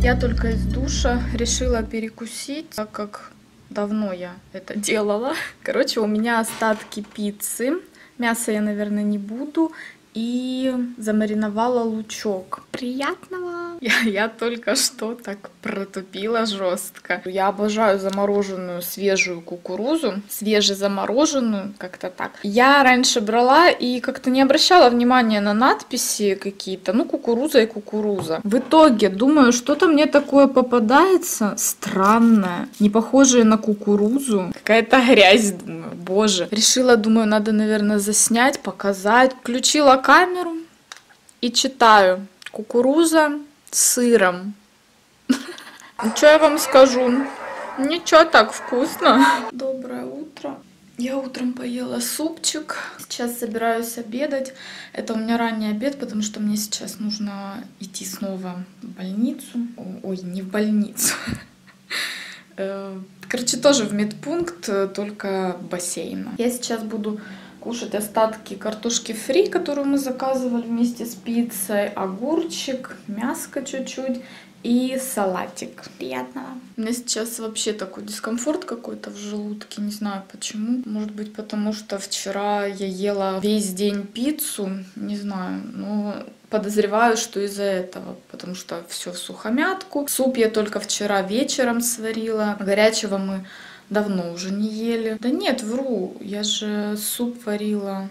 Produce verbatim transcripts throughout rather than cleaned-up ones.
Я только из душа решила перекусить, так как давно я это делала. Короче, у меня остатки пиццы. Мясо я, наверное, не буду. И замариновала лучок. Приятного! Я, я только что так протупила жестко. Я обожаю замороженную свежую кукурузу. Свежезамороженную, как-то так. Я раньше брала и как-то не обращала внимания на надписи какие-то. Ну, кукуруза и кукуруза. В итоге, думаю, что-то мне такое попадается странное. Не похожее на кукурузу. Какая-то грязь, думаю. Боже. Решила, думаю, надо, наверное, заснять, показать. Включила камеру и читаю. Кукуруза с сыром. Что я вам скажу? Ничего, так вкусно. Доброе утро. Я утром поела супчик. Сейчас собираюсь обедать. Это у меня ранний обед, потому что мне сейчас нужно идти снова в больницу. Ой, не в больницу. Короче, тоже в медпункт, только бассейна. Я сейчас буду кушать остатки картошки фри, которую мы заказывали вместе с пиццей, огурчик, мяско чуть-чуть и салатик. Приятного. У меня сейчас вообще такой дискомфорт какой-то в желудке, не знаю почему. Может быть, потому что вчера я ела весь день пиццу, не знаю, но подозреваю, что из-за этого, потому что все в сухомятку. Суп я только вчера вечером сварила, горячего мы давно уже не ели. Да нет, вру, я же суп варила.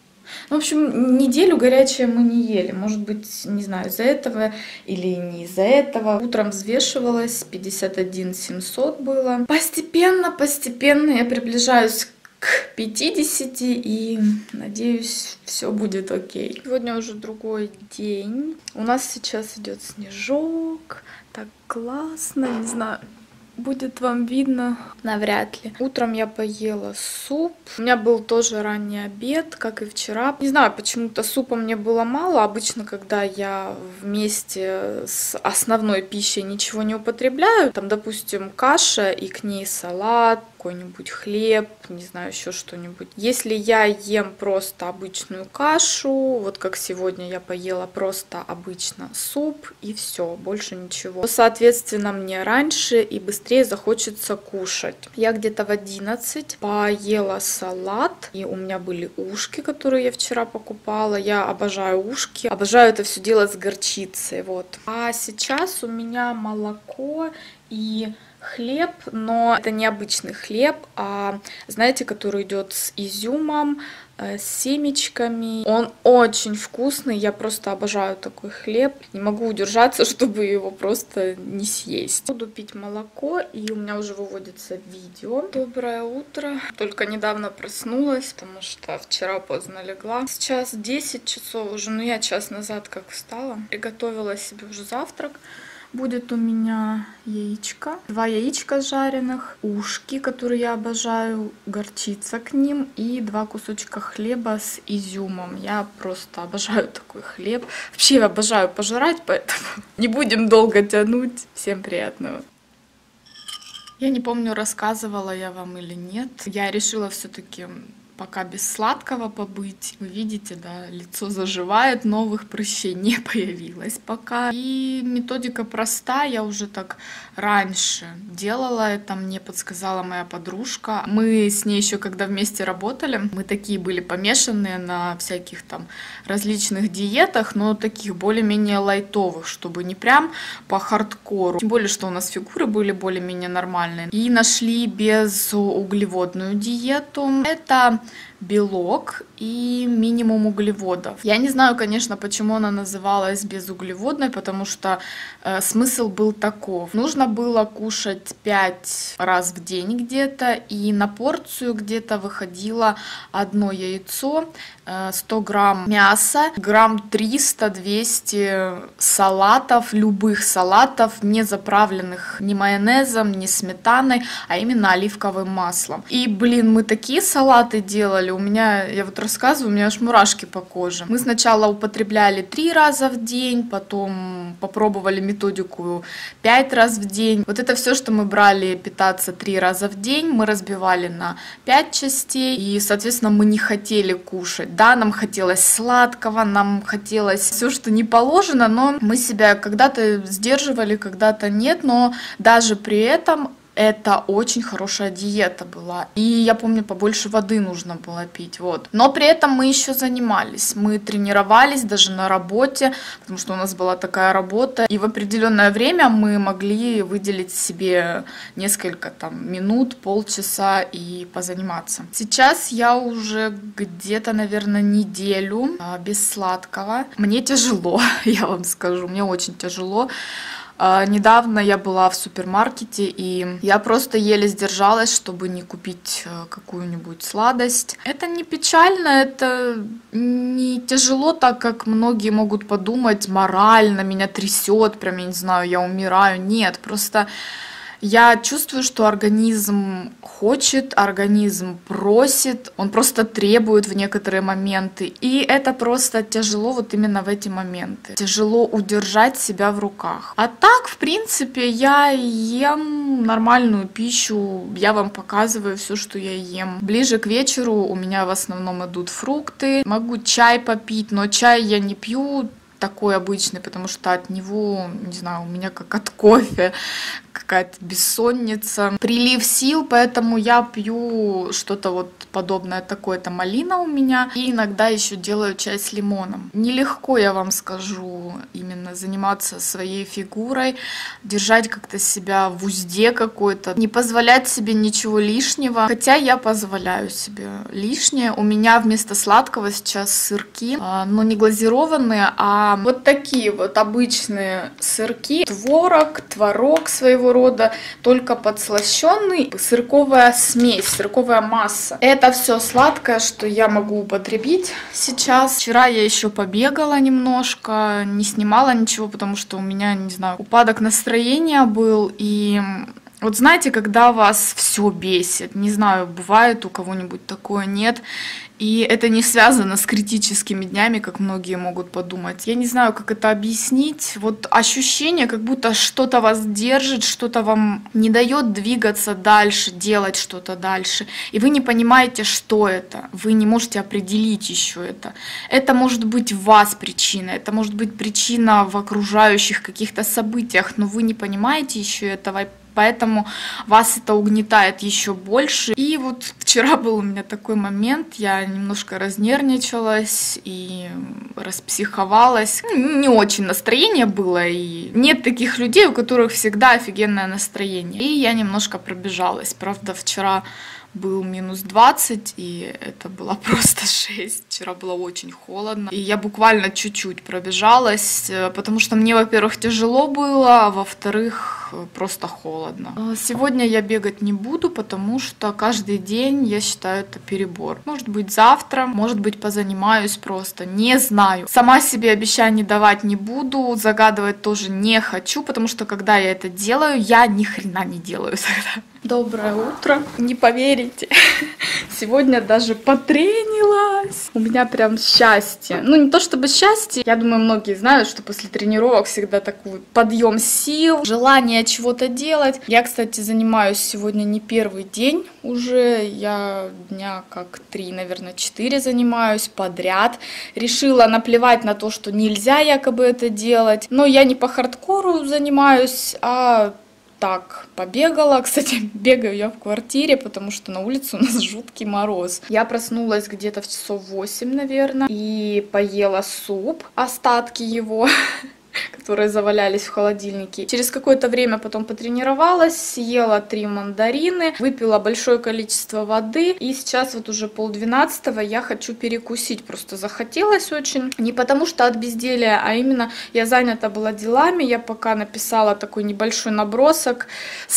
В общем, неделю горячее мы не ели. Может быть, не знаю, из-за этого или не из-за этого. Утром взвешивалась, пятьдесят один семьсот было. Постепенно, постепенно я приближаюсь к пятидесяти и надеюсь, все будет окей. Сегодня уже другой день. У нас сейчас идет снежок. Так классно, не знаю. Будет вам видно? Навряд ли. Утром я поела суп. У меня был тоже ранний обед, как и вчера. Не знаю, почему-то супа мне было мало. Обычно, когда я вместе с основной пищей ничего не употребляю, там, допустим, каша и к ней салат, какой-нибудь хлеб, не знаю, еще что-нибудь. Если я ем просто обычную кашу, вот как сегодня я поела просто обычно суп и все, больше ничего, то, соответственно, мне раньше и быстрее захочется кушать. Я где-то в одиннадцать поела салат, и у меня были ушки, которые я вчера покупала. Я обожаю ушки, обожаю это все делать с горчицей, вот. А сейчас у меня молоко и хлеб, но это не обычный хлеб, а, знаете, который идет с изюмом, с семечками. Он очень вкусный, я просто обожаю такой хлеб. Не могу удержаться, чтобы его просто не съесть. Буду пить молоко, и у меня уже выводится видео. Доброе утро. Только недавно проснулась, потому что вчера поздно легла. Сейчас десять часов уже, но я час назад как встала. Приготовила себе уже завтрак. Будет у меня яичко, два яичка жареных, ушки, которые я обожаю, горчица к ним и два кусочка хлеба с изюмом. Я просто обожаю такой хлеб. Вообще я обожаю пожрать, поэтому не будем долго тянуть. Всем приятного. Я не помню, рассказывала я вам или нет. Я решила все-таки пока без сладкого побыть. Вы видите, да, лицо заживает, новых прыщей не появилось пока. И методика проста, я уже так раньше делала это, мне подсказала моя подружка. Мы с ней еще когда вместе работали, мы такие были помешанные на всяких там различных диетах, но таких более-менее лайтовых, чтобы не прям по хардкору. Тем более, что у нас фигуры были более-менее нормальные. И нашли безуглеводную диету. Это белок и минимум углеводов. Я не знаю, конечно, почему она называлась безуглеводной, потому что э, смысл был таков. Нужно было кушать пять раз в день где-то, и на порцию где-то выходило одно яйцо, э, сто грамм мяса, грамм триста-двести салатов, любых салатов, не заправленных ни майонезом, ни сметаной, а именно оливковым маслом. И, блин, мы такие салаты делали, пробовали. У меня, я вот рассказываю, у меня аж мурашки по коже. Мы сначала употребляли три раза в день, потом попробовали методику пять раз в день. Вот это все, что мы брали питаться три раза в день, мы разбивали на пять частей. И, соответственно, мы не хотели кушать. Да, нам хотелось сладкого, нам хотелось все, что не положено, но мы себя когда-то сдерживали, когда-то нет. Но даже при этом это очень хорошая диета была. И я помню, побольше воды нужно было пить. Вот. Но при этом мы еще занимались. Мы тренировались даже на работе, потому что у нас была такая работа. И в определенное время мы могли выделить себе несколько там, минут, полчаса и позаниматься. Сейчас я уже где-то, наверное, неделю без сладкого. Мне тяжело, я вам скажу. Мне очень тяжело. Uh, недавно я была в супермаркете, и я просто еле сдержалась, чтобы не купить uh, какую-нибудь сладость. Это не печально, это не тяжело, так как многие могут подумать, морально меня трясет, прям, я не знаю, я умираю. Нет, просто я чувствую, что организм хочет, организм просит, он просто требует в некоторые моменты. И это просто тяжело вот именно в эти моменты. Тяжело удержать себя в руках. А так, в принципе, я ем нормальную пищу, я вам показываю все, что я ем. Ближе к вечеру у меня в основном идут фрукты. Могу чай попить, но чай я не пью такой обычный, потому что от него, не знаю, у меня как от кофе какая-то бессонница, прилив сил, поэтому я пью что-то вот подобное такое, это малина у меня, и иногда еще делаю чай с лимоном. Нелегко, я вам скажу, именно заниматься своей фигурой, держать как-то себя в узде какой-то, не позволять себе ничего лишнего, хотя я позволяю себе лишнее. У меня вместо сладкого сейчас сырки, но не глазированные, а вот такие вот обычные сырки, творог, творог своего рода, только подслащенный, сырковая смесь, сырковая масса. Это все сладкое, что я могу употребить сейчас. Вчера я еще побегала немножко, не снимала ничего, потому что у меня, не знаю, упадок настроения был. И вот знаете, когда вас все бесит, не знаю, бывает у кого-нибудь такое, нет. И это не связано с критическими днями, как многие могут подумать. Я не знаю, как это объяснить. Вот ощущение, как будто что-то вас держит, что-то вам не дает двигаться дальше, делать что-то дальше. И вы не понимаете, что это. Вы не можете определить еще это. Это может быть в вас причина, это может быть причина в окружающих каких-то событиях, но вы не понимаете еще этого. Поэтому вас это угнетает еще больше. И вот вчера был у меня такой момент, я немножко разнервничалась и распсиховалась. Не очень настроение было, и нет таких людей, у которых всегда офигенное настроение. И я немножко пробежалась. Правда, вчера был минус двадцать, и это была просто жесть. Вчера было очень холодно. И я буквально чуть-чуть пробежалась, потому что мне, во-первых, тяжело было, а во-вторых, просто холодно. Сегодня я бегать не буду, потому что каждый день, я считаю, это перебор. Может быть, завтра, может быть, позанимаюсь просто. Не знаю. Сама себе обещаний давать не буду, загадывать тоже не хочу, потому что, когда я это делаю, я ни хрена не делаю тогда. Доброе утро. Не поверите, сегодня даже потренилась. У меня прям счастье. Ну, не то чтобы счастье. Я думаю, многие знают, что после тренировок всегда такой подъем сил, желание чего-то делать. Я, кстати, занимаюсь сегодня не первый день уже. Я дня как три, наверное, четыре занимаюсь подряд. Решила наплевать на то, что нельзя якобы это делать. Но я не по хардкору занимаюсь, а так, побегала. Кстати, бегаю я в квартире, потому что на улице у нас жуткий мороз. Я проснулась где-то в часов восемь, наверное, и поела суп, остатки его, которые завалялись в холодильнике. Через какое-то время потом потренировалась, съела три мандарины, выпила большое количество воды, и сейчас вот уже полдвенадцатого я хочу перекусить. Просто захотелось очень. Не потому что от безделия, а именно я занята была делами. Я пока написала такой небольшой набросок,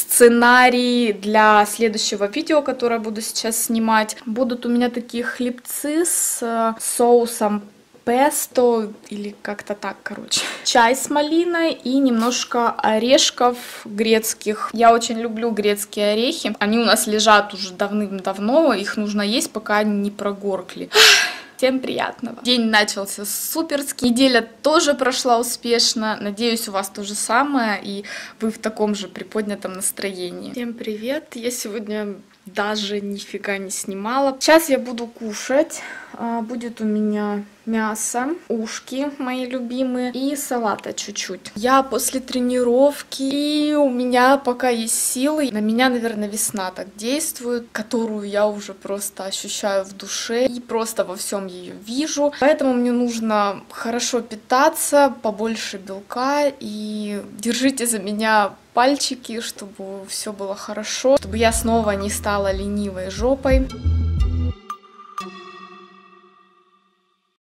сценарий для следующего видео, которое буду сейчас снимать. Будут у меня такие хлебцы с соусом песто или как-то так, короче. Чай с малиной и немножко орешков грецких. Я очень люблю грецкие орехи. Они у нас лежат уже давным-давно, их нужно есть, пока они не прогоркли. Всем приятного. День начался суперски. Неделя тоже прошла успешно. Надеюсь, у вас то же самое, и вы в таком же приподнятом настроении. Всем привет. Я сегодня даже нифига не снимала. Сейчас я буду кушать. Будет у меня мясо, ушки мои любимые и салата чуть-чуть. Я после тренировки, и у меня пока есть силы. На меня, наверное, весна так действует, которую я уже просто ощущаю в душе и просто во всем ее вижу. Поэтому мне нужно хорошо питаться, побольше белка, и держите за меня пальчики, чтобы все было хорошо, чтобы я снова не стала ленивой жопой.